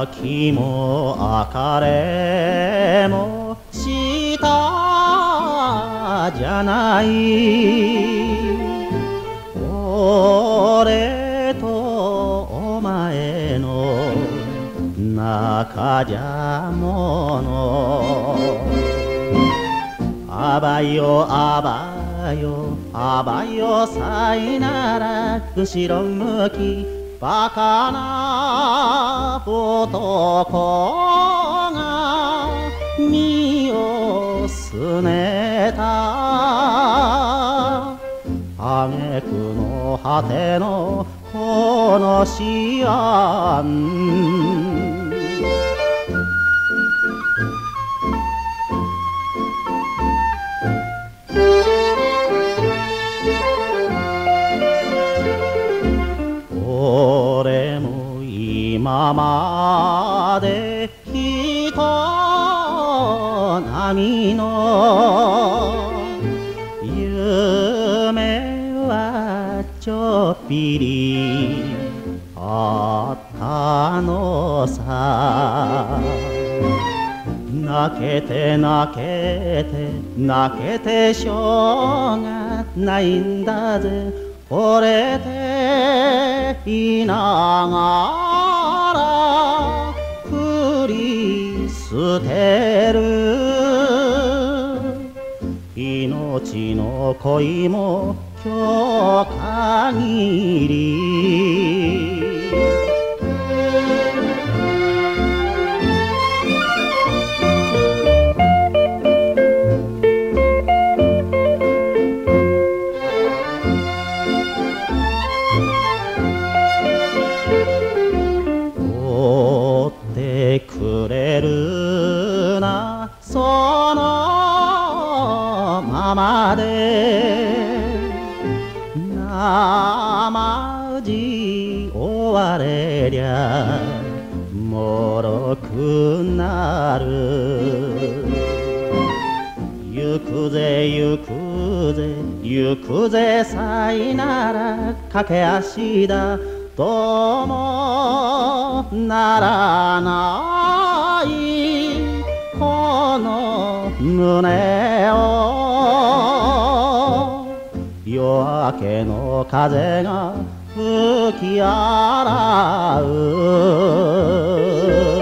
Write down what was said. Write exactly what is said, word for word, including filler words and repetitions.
秋も別れもしたじゃない。俺とお前の中じゃもの。あばよあばよあばよさいなら後ろ向きバカな男が身をすねた挙句の果てのこの思案。俺も今まで人並みの夢はちょっぴりあったのさ。泣けて泣けて泣けてしょうがないんだぜ。惚れていながら振り捨てる命の恋も今日限り。追ってくれるなそのままで。なまじ追われりゃもろくなる。行くぜ行くぜ行くぜさいなら駆け足だ。どうもならないこの胸を夜明けの風が吹き洗う。